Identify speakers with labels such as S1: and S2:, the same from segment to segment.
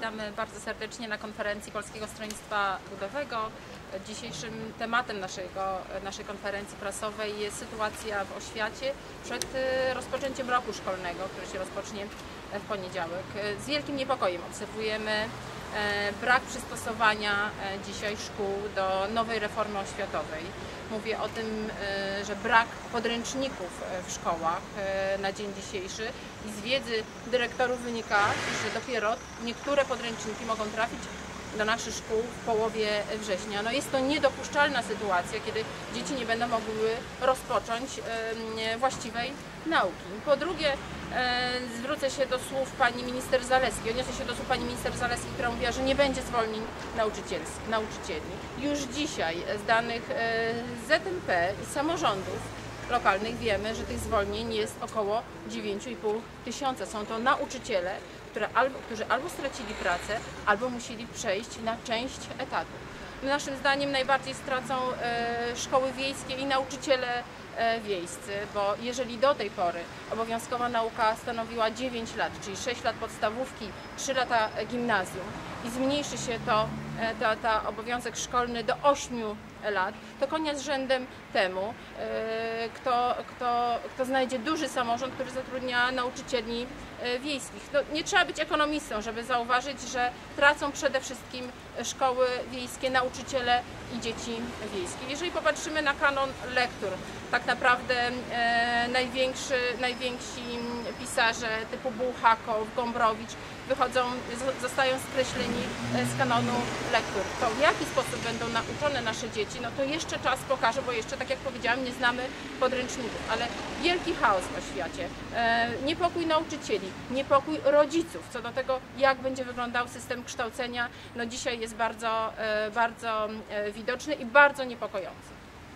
S1: Witamy bardzo serdecznie na konferencji Polskiego Stronnictwa Ludowego. Dzisiejszym tematem naszej konferencji prasowej jest sytuacja w oświacie przed rozpoczęciem roku szkolnego, który się rozpocznie w poniedziałek. Z wielkim niepokojem obserwujemy brak przystosowania dzisiaj szkół do nowej reformy oświatowej. Mówię o tym, że brak podręczników w szkołach na dzień dzisiejszy i z wiedzy dyrektorów wynika, że dopiero niektóre podręczniki mogą trafić do naszych szkół w połowie września. No jest to niedopuszczalna sytuacja, kiedy dzieci nie będą mogły rozpocząć właściwej nauki. Po drugie, zwrócę się do słów pani minister Zalewskiej, odniosę się do słów pani minister Zalewskiej, która mówiła, że nie będzie zwolnień nauczycieli. Już dzisiaj z danych ZNP i samorządów lokalnych wiemy, że tych zwolnień jest około 9,5 tysiąca. Są to nauczyciele, którzy albo stracili pracę, albo musieli przejść na część etatu. Naszym zdaniem najbardziej stracą szkoły wiejskie i nauczyciele wiejscy, bo jeżeli do tej pory obowiązkowa nauka stanowiła 9 lat, czyli 6 lat podstawówki, 3 lata gimnazjum i zmniejszy się ta obowiązek szkolny do 8 lat, to konia z rzędem temu, kto znajdzie duży samorząd, który zatrudnia nauczycieli wiejskich. No, nie trzeba być ekonomistą, żeby zauważyć, że tracą przede wszystkim szkoły wiejskie, nauczyciele i dzieci wiejskie. Jeżeli popatrzymy na kanon lektur, tak naprawdę najwięksi pisarze typu Bułhakow, Gombrowicz zostają skreśleni z kanonu lektur. To w jaki sposób będą nauczone nasze dzieci, no to jeszcze czas pokaże, bo jeszcze, tak jak powiedziałam, nie znamy podręczników, ale wielki chaos w oświacie, niepokój nauczycieli, niepokój rodziców co do tego, jak będzie wyglądał system kształcenia, no dzisiaj jest bardzo widoczny i bardzo niepokojący.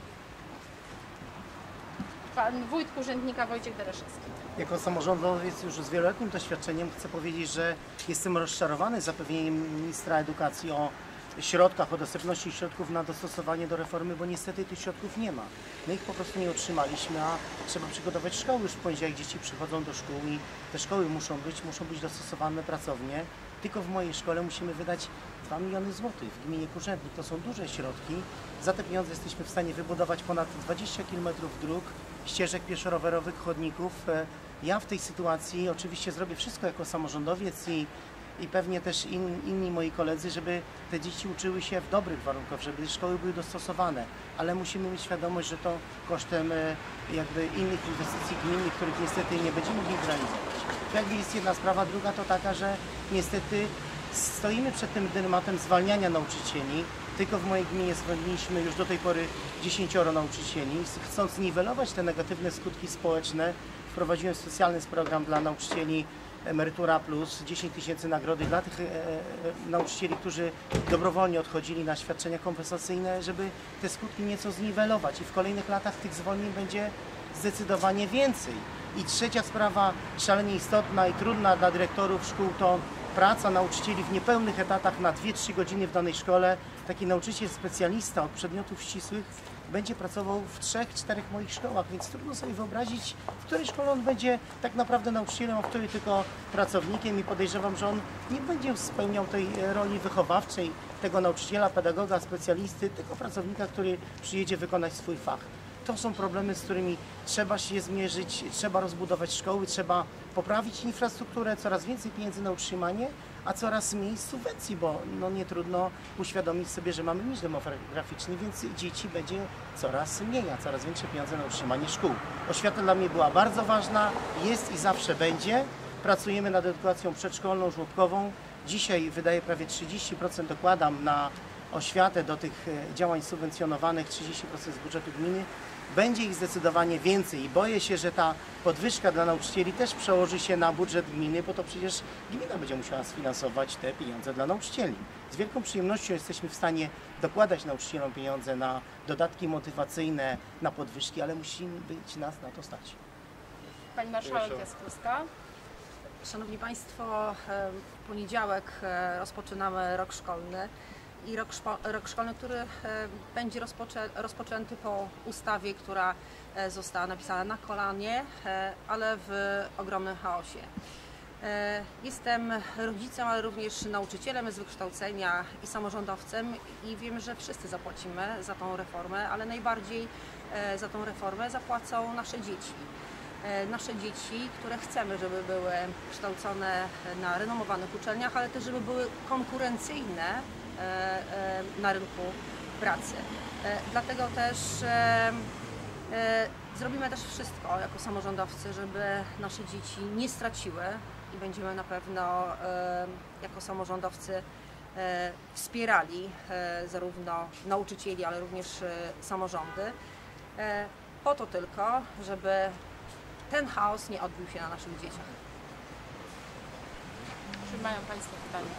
S1: Pan wójt urzędnika Wojciech Dereszewski.
S2: Jako samorządowiec już z wieloletnim doświadczeniem chcę powiedzieć, że jestem rozczarowany zapewnieniem ministra edukacji o środkach, o dostępności środków na dostosowanie do reformy, bo niestety tych środków nie ma. My ich po prostu nie otrzymaliśmy, a trzeba przygotować szkoły. Już w poniedziałek dzieci przychodzą do szkół i te szkoły muszą być dostosowane pracownie. Tylko w mojej szkole musimy wydać 2 miliony złotych w gminie Kurzędnik. To są duże środki. Za te pieniądze jesteśmy w stanie wybudować ponad 20 km dróg, ścieżek pieszo-rowerowych, chodników. Ja w tej sytuacji oczywiście zrobię wszystko jako samorządowiec i pewnie też inni moi koledzy, żeby te dzieci uczyły się w dobrych warunkach, żeby szkoły były dostosowane, ale musimy mieć świadomość, że to kosztem jakby innych inwestycji gminnych, których niestety nie będziemy mogli zrealizować. Jakby jest jedna sprawa, druga to taka, że niestety stoimy przed tym dylematem zwalniania nauczycieli. Tylko w mojej gminie zwolniliśmy już do tej pory 10 nauczycieli. Chcąc niwelować te negatywne skutki społeczne, wprowadziłem specjalny program dla nauczycieli Emerytura Plus, 10 tysięcy nagrody dla tych nauczycieli, którzy dobrowolnie odchodzili na świadczenia kompensacyjne, żeby te skutki nieco zniwelować i w kolejnych latach tych zwolnień będzie zdecydowanie więcej. I trzecia sprawa, szalenie istotna i trudna dla dyrektorów szkół, to praca nauczycieli w niepełnych etatach na 2-3 godziny w danej szkole. Taki nauczyciel specjalista od przedmiotów ścisłych będzie pracował w 3-4 moich szkołach, więc trudno sobie wyobrazić, w której szkole on będzie tak naprawdę nauczycielem, a w której tylko pracownikiem i podejrzewam, że on nie będzie spełniał tej roli wychowawczej tego nauczyciela, pedagoga, specjalisty, tylko pracownika, który przyjedzie wykonać swój fach. To są problemy, z którymi trzeba się zmierzyć, trzeba rozbudować szkoły, trzeba poprawić infrastrukturę, coraz więcej pieniędzy na utrzymanie, a coraz mniej subwencji, bo no nie trudno uświadomić sobie, że mamy niż demograficzny, więc dzieci będzie coraz mniej, a coraz większe pieniądze na utrzymanie szkół. Oświata dla mnie była bardzo ważna, jest i zawsze będzie. Pracujemy nad edukacją przedszkolną, żłobkową. Dzisiaj wydaję prawie 30%, dokładam na oświatę do tych działań subwencjonowanych, 30% z budżetu gminy. Będzie ich zdecydowanie więcej i boję się, że ta podwyżka dla nauczycieli też przełoży się na budżet gminy, bo to przecież gmina będzie musiała sfinansować te pieniądze dla nauczycieli. Z wielką przyjemnością jesteśmy w stanie dokładać nauczycielom pieniądze na dodatki motywacyjne, na podwyżki, ale musi być nas na to stać.
S1: Pani marszałek Jaskółska.
S3: Szanowni Państwo, w poniedziałek rozpoczynamy rok szkolny. I rok szkolny, który będzie rozpoczęty po ustawie, która została napisana na kolanie, ale w ogromnym chaosie. Jestem rodzicem, ale również nauczycielem z wykształcenia i samorządowcem i wiem, że wszyscy zapłacimy za tą reformę, ale najbardziej za tą reformę zapłacą nasze dzieci. Nasze dzieci, które chcemy, żeby były kształcone na renomowanych uczelniach, ale też żeby były konkurencyjne na rynku pracy. Dlatego też zrobimy też wszystko jako samorządowcy, żeby nasze dzieci nie straciły i będziemy na pewno jako samorządowcy wspierali zarówno nauczycieli, ale również samorządy, po to tylko, żeby ten chaos nie odbił się na naszych dzieciach.
S1: Czy mają Państwo pytania?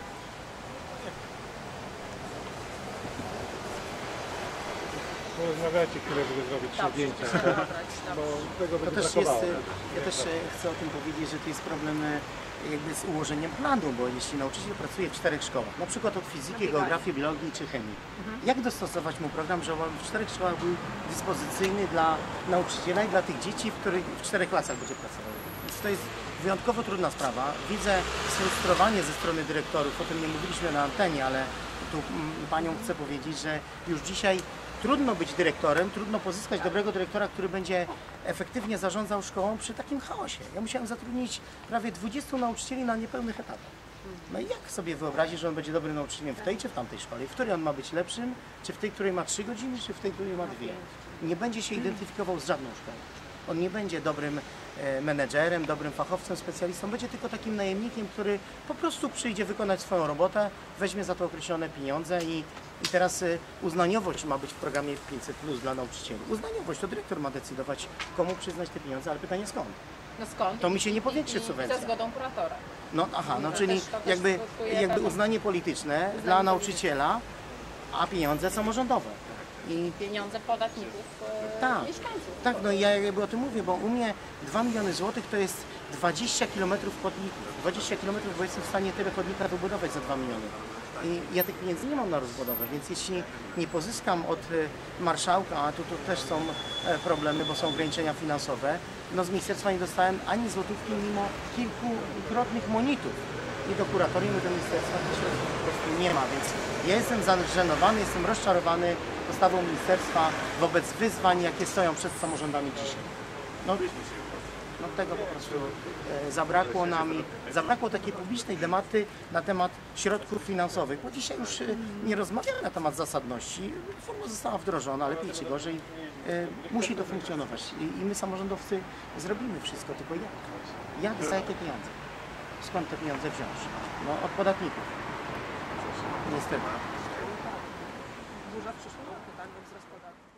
S4: Porozmawiajcie chwilę, żeby zrobić trzy zdjęcia, bo tego
S2: To
S4: będzie
S2: też jest,
S4: brakowało.
S2: ja też chcę o tym powiedzieć, że to jest problem jakby z ułożeniem planu, bo jeśli nauczyciel pracuje w 4 szkołach, na przykład od fizyki, geografii, biologii czy chemii, jak dostosować mu program, żeby on w 4 szkołach był dyspozycyjny dla nauczyciela i dla tych dzieci, w 4 klasach będzie pracował. Więc to jest wyjątkowo trudna sprawa. Widzę sfrustrowanie ze strony dyrektorów, o tym nie mówiliśmy na antenie, ale tu panią chcę powiedzieć, że już dzisiaj trudno być dyrektorem, trudno pozyskać dobrego dyrektora, który będzie efektywnie zarządzał szkołą przy takim chaosie. Ja musiałem zatrudnić prawie 20 nauczycieli na niepełnych etatach. No i jak sobie wyobrazić, że on będzie dobrym nauczycielem w tej czy w tamtej szkole? W której on ma być lepszym? Czy w tej, której ma 3 godziny, czy w tej, której ma 2? Nie będzie się identyfikował z żadną szkołą. On nie będzie dobrym menedżerem, dobrym fachowcem, specjalistą, będzie tylko takim najemnikiem, który po prostu przyjdzie wykonać swoją robotę, weźmie za to określone pieniądze i teraz uznaniowość ma być w programie 500+ dla nauczycieli. Uznaniowość, to dyrektor ma decydować, komu przyznać te pieniądze, ale pytanie skąd?
S1: No skąd?
S2: To mi się nie powiększy
S1: I
S2: subwencja.
S1: za zgodą kuratora.
S2: No aha, no
S1: To
S2: czyli
S1: też
S2: jakby
S1: skutkuje pewną-
S2: uznanie polityczne dla nauczyciela, a pieniądze samorządowe. I
S1: Pieniądze podatników,
S2: Tak.
S1: mieszkańców.
S2: tak, no i ja jakby o tym mówię, bo u mnie 2 miliony złotych to jest 20 km chodników. 20 km, bo jestem w stanie tyle chodnika wybudować za 2 miliony. I ja tych pieniędzy nie mam na rozbudowę, więc jeśli nie pozyskam od marszałka, a tu też są problemy, bo są ograniczenia finansowe, no z ministerstwa nie dostałem ani złotówki mimo kilkukrotnych monitów. I do kuratorium, i do ministerstwa tych środków po prostu nie ma, więc ja jestem zażenowany, jestem rozczarowany postawą ministerstwa wobec wyzwań, jakie stoją przed samorządami dzisiaj. No tego po prostu zabrakło nam i zabrakło takiej publicznej debaty na temat środków finansowych, bo dzisiaj już nie rozmawiamy na temat zasadności. Forma została wdrożona, lepiej czy gorzej, musi to funkcjonować i my samorządowcy zrobimy wszystko, tylko jak? Jak, za jakie pieniądze? Skąd te pieniądze wziąć? No od podatników. Niestety.
S3: Burza w przyszłym roku, tak? Bo wzrost podatków.